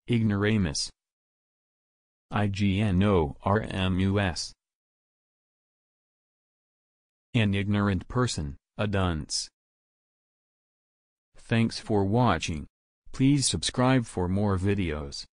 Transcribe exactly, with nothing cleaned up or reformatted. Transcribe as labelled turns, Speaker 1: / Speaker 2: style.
Speaker 1: Ignoramus. Ignoramus. An ignorant person, a dunce. Thanks for watching. Please subscribe for more videos.